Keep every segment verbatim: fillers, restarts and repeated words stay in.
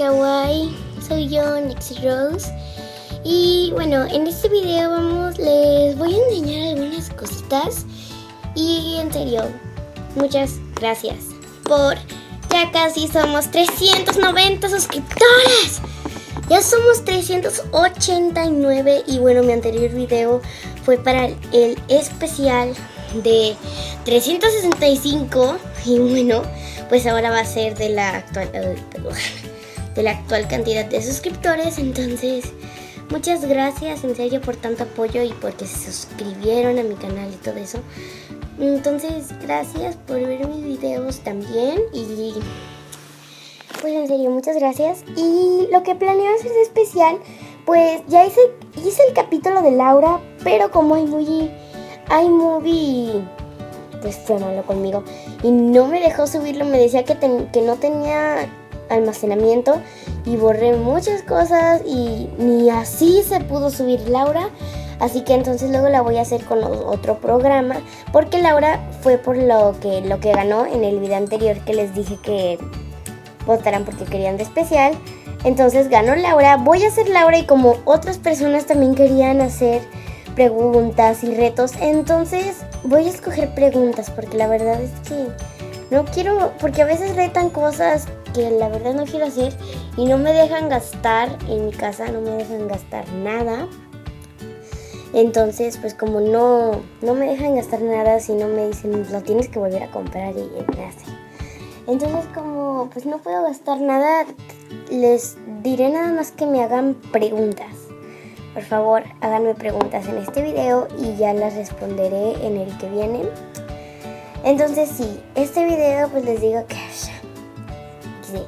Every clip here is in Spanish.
kawaii, soy yo, Nixie Rose. Y bueno, en este video vamos, les voy a enseñar algunas cositas. Y en serio, muchas gracias por, ya casi somos trescientos noventa suscriptores. Ya somos trescientos ochenta y nueve. Y bueno, mi anterior video fue para el especial de trescientos sesenta y cinco. Y bueno, pues ahora va a ser de la actual, uh, de la actual cantidad de suscriptores. Entonces, muchas gracias en serio por tanto apoyo y porque se suscribieron a mi canal y todo eso. Entonces, gracias por ver mis videos también. Y pues en serio, muchas gracias. Y lo que planeo hacer de especial, pues ya hice, hice el capítulo de Laura, pero como iMovie, iMovie pues fue malo conmigo y no me dejó subirlo. Me decía que, ten, que no tenía almacenamiento y borré muchas cosas y ni así se pudo subir Laura. Así que entonces luego la voy a hacer con otro programa, porque Laura fue por lo que, lo que ganó en el video anterior, que les dije que votaran porque querían de especial. Entonces ganó Laura. Voy a hacer Laura, y como otras personas también querían hacer preguntas y retos, entonces voy a escoger preguntas, porque la verdad es que no quiero, porque a veces retan cosas que la verdad no quiero hacer y no me dejan gastar en mi casa, no me dejan gastar nada. Entonces, pues como no, no me dejan gastar nada, si no me dicen, lo tienes que volver a comprar, y, y me hace. Entonces, como pues no puedo gastar nada, les diré nada más que me hagan preguntas. Por favor, háganme preguntas en este video y ya las responderé en el que viene. Entonces sí, este video pues les digo que sí.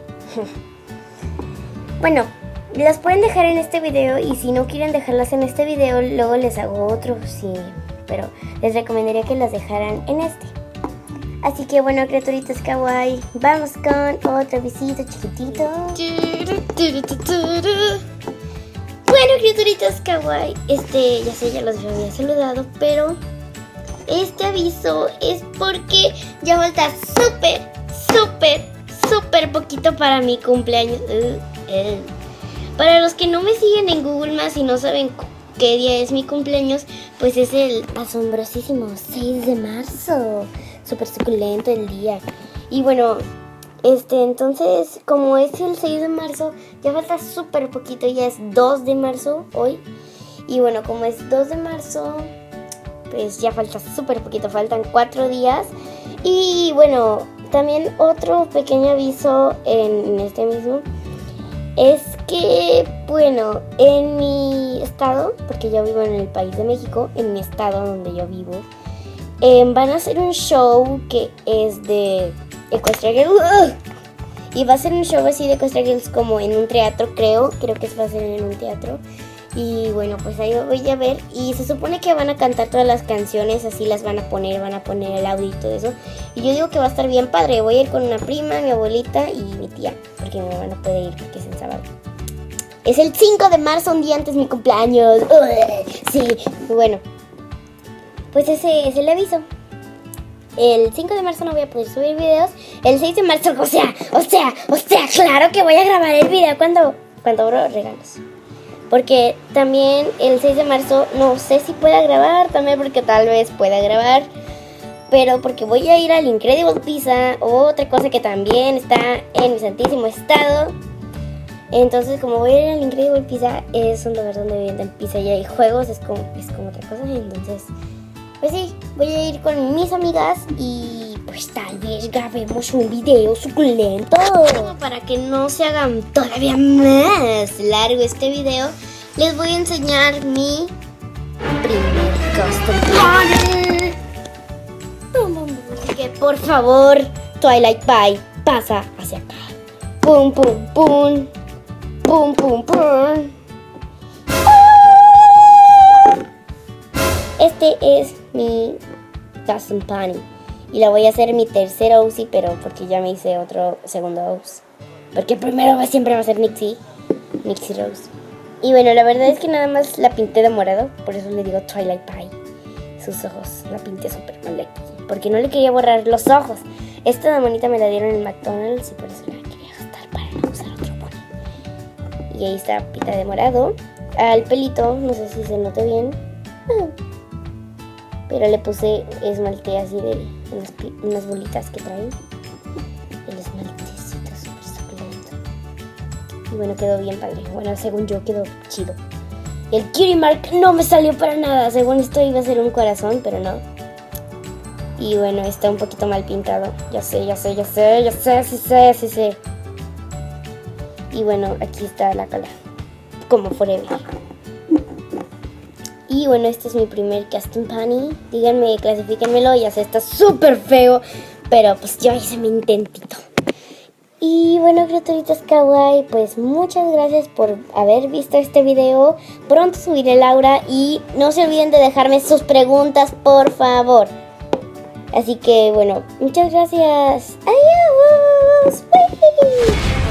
Bueno, las pueden dejar en este video, y si no quieren dejarlas en este video, luego les hago otro, sí. Pero les recomendaría que las dejaran en este. Así que bueno, criaturitas kawaii, vamos con otro visito chiquitito. Bueno, criaturitas kawaii, este, ya sé, ya los había saludado, pero este aviso es porque ya falta súper, súper, súper poquito para mi cumpleaños. Uh, uh. Para los que no me siguen en Google Maps y no saben qué día es mi cumpleaños, pues es el asombrosísimo seis de marzo. Súper suculento el día. Y bueno, este, entonces, como es el seis de marzo, ya falta súper poquito, ya es dos de marzo hoy. Y bueno, como es dos de marzo, pues ya falta súper poquito, faltan cuatro días. Y bueno, también otro pequeño aviso en este mismo es que, bueno, en mi estado, porque yo vivo en el país de México, en mi estado donde yo vivo, eh, van a hacer un show que es de Equestria Girls. ¡Uh! Y va a ser un show así de Equestria Girls como en un teatro, creo, creo que va a ser en un teatro. Y bueno, pues ahí voy a ver. Y se supone que van a cantar todas las canciones, así las van a poner, van a poner el audio y todo eso. Y yo digo que va a estar bien padre. Voy a ir con una prima, mi abuelita y mi tía, porque mi mamá no puede ir porque es el sábado. Es el cinco de marzo, un día antes de mi cumpleaños. ¡Uy! Sí, bueno, pues ese es el aviso. El cinco de marzo no voy a poder subir videos. El seis de marzo, o sea, o sea, o sea, claro que voy a grabar el video cuando, cuando abro regalos. Porque también el seis de marzo no sé si pueda grabar, también porque tal vez pueda grabar, pero porque voy a ir al Incredible Pizza, otra cosa que también está en mi santísimo estado. Entonces, como voy a ir al Incredible Pizza, es un lugar donde venden pizza y hay juegos, es como, es como otra cosa. Entonces, pues sí, voy a ir con mis amigas y pues tal vez grabemos un video suculento. Para que no se hagan todavía más largo este video, les voy a enseñar mi primer custom planner. Así que por favor, Twilight Pie, pasa hacia acá. Pum, pum, pum. Pum, pum, pum. Este es mi custom pony. Y la voy a hacer mi tercera O C, pero porque ya me hice otro segundo O C. Porque primero siempre va a ser Nixie. Nixie Rose. Y bueno, la verdad es que nada más la pinté de morado. Por eso le digo Twilight Pie. Sus ojos la pinté súper mal aquí, porque no le quería borrar los ojos. Esta monita me la dieron en McDonald's y por eso la quería gastar para no usar otro pony. Y ahí está Pita de morado. Al pelito, no sé si se note bien. Pero le puse esmalte así de unas, unas bolitas que trae. El esmaltecito súper suculento. Y bueno, quedó bien padre. Bueno, según yo quedó chido. El cutie mark no me salió para nada. Según esto iba a ser un corazón, pero no. Y bueno, está un poquito mal pintado. Ya sé, ya sé, ya sé, ya sé, sí sé, sí sé. Y bueno, aquí está la cola. Como forever. Y bueno, este es mi primer casting pony. Díganme, clasifíquenmelo. Ya sé, está súper feo. Pero pues yo hice mi intentito. Y bueno, criaturitas kawaii, pues muchas gracias por haber visto este video. Pronto subiré Laura y no se olviden de dejarme sus preguntas, por favor. Así que bueno, muchas gracias. Adiós. Bye.